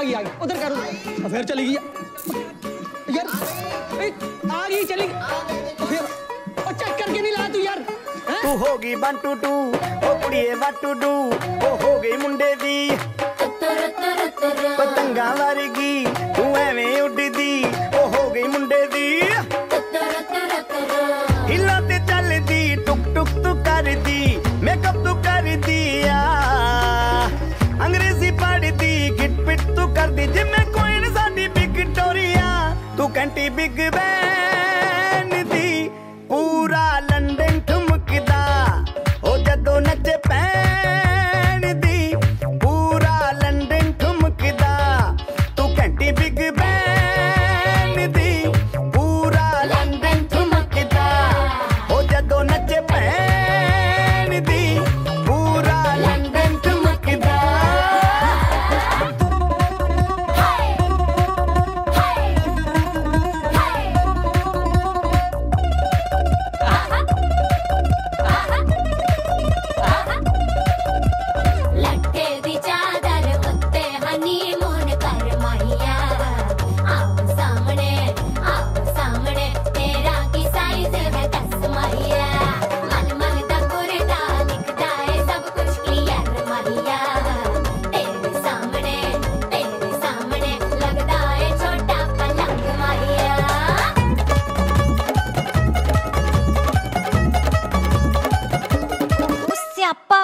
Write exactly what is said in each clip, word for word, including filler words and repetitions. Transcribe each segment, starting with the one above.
आ गई आ गई उधर करो फिर चली गई यार आ गई चली फिर और चेक करके नहीं ला तू यार तू होगी वन टू टू ओ कुड़िए वन टू डू ओ हो गई मुंडे दी पतंगा वर्गी तू एवें उड़दी ओ हो गई मुंडे दी हिला ते चलदी टुक टुक तू करदी मेकअप तू कर दिया अंग्रेजी पढ़दी गिट पिट तू कर दी जिम्मे कोई न साडी विक्टोरिया तू कंटी बिग बैन दी पूरा लंदन ठुमकदा ओ जदों नचे पैन दी पूरा लंदन ठुमकदा तू कंटी बिग बैन दी पूरा लंदन ठुमकदा ओ जदों नचे पैन दी पूरा लंदन ठुमकदा लट्टे दी चादर उत्ते हनीमून कर माहिया आओ सामने आओ सामने तेरा की साइज है दस माहिया मन मन दा कुरदा दिखदा है सब कुछ क्लियर माहिया तेरे सामने तेरे सामने लगदा है छोटा पलंग माहिया स्यापा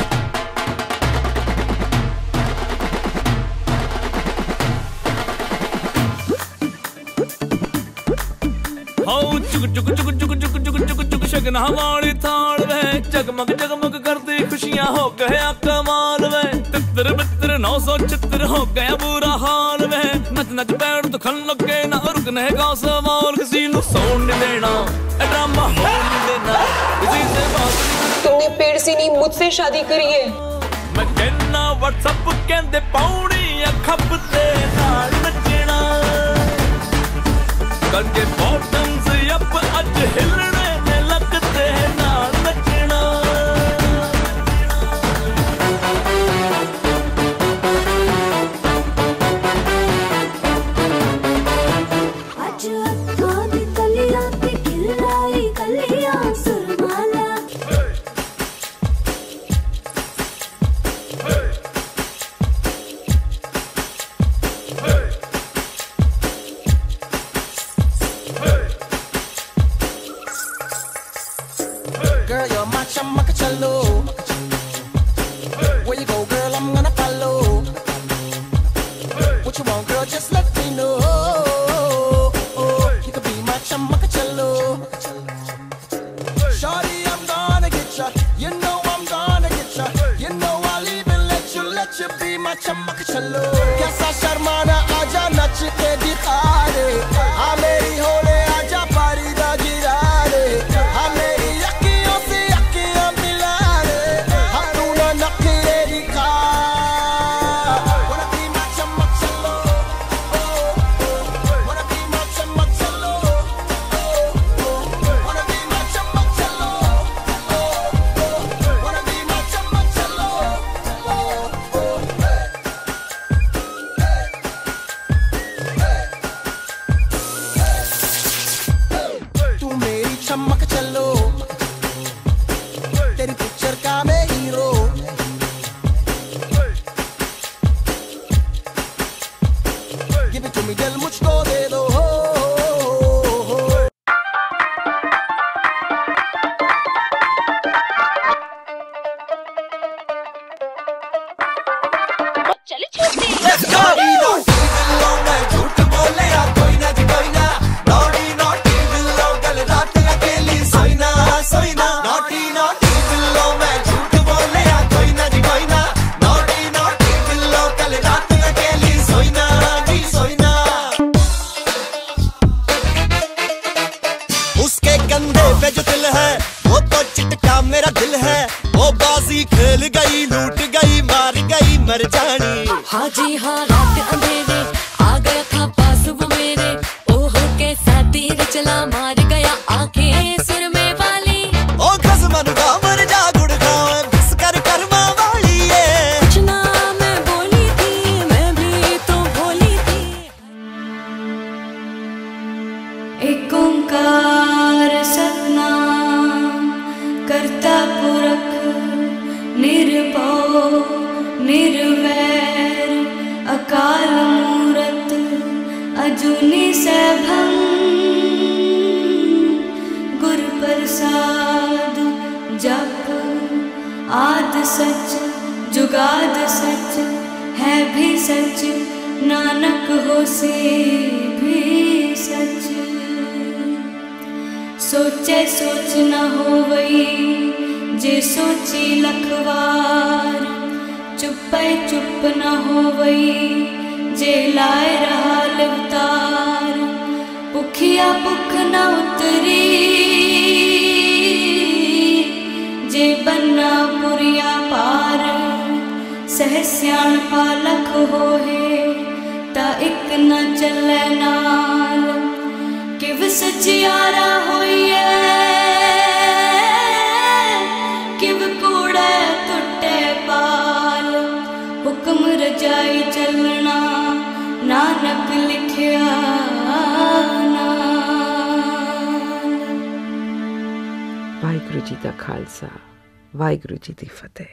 हो चुक चुक चुक चुक चुक चुक चुक चुक शगना वाली थाल वे जगमग जगमग करती खुशियां हो गया कमाल वे तितर बितर नौ सौ चित्र हो गया बुरा हाल वे नच नच बैठ तो खन लगे ना रुकने का सवाल किसी नु सोन नहीं देना ए ड्रामा हो नहीं देना किसी से बात तुमने पेड़ से नहीं मुझसे शादी करी है मैं कहना व्हाट्सएप कहंदे पौड़ी अखब ते नाल नचना करके बॉटम्स अप अज हिलने ने लगते नाल नचना आज अखा दी कलियां ते खिलाई कलियां सुरमाला Girl, you're my chamakachalo. Where you go, girl, I'm gonna follow. What you want, girl, just let me know. You could be my chamakachalo. Shorty, I'm gonna get ya. You know I'm gonna get ya. You know I'll even let you, let you be my chamakachalo. Kaisa sharmana aaja nach ke dikha de. Aa meri hole aaja pari da gira de. Aa meri हाँ जी हाँ रात अंधेरे आ गया था पास वो मेरे ओ हो कैसा तीर चला मार गया आंखें सुर में वाली ओ खसमन का मर जा गुड़ खाओ बिस कर कर्मा वाली है कुछ ना मैं बोली थी मैं भी तो भोली एक ओंकार सतनाम करता पुरख निर्भव निर्वैर अकाल मूरत अजूनी सैभं गुर प्रसाद जप आद सच जुगाद सच है भी सच नानक होसे भी सच। सोचे सोच न होवई जे सोची लखवार चुपै चुप न होवई जे लाए रहा अवतार भुखिया भुख न उतरी जे बन्ना पुरिया पार सहस्याण पालक होए ता एक न चले नाल किव सचियारा होइए किव कूड़े टुटे पाल हुक्म रजाई चलना नानक लिखिया वाहिगुरु जी दा खालसा वाहिगुरु जी दी फतेह।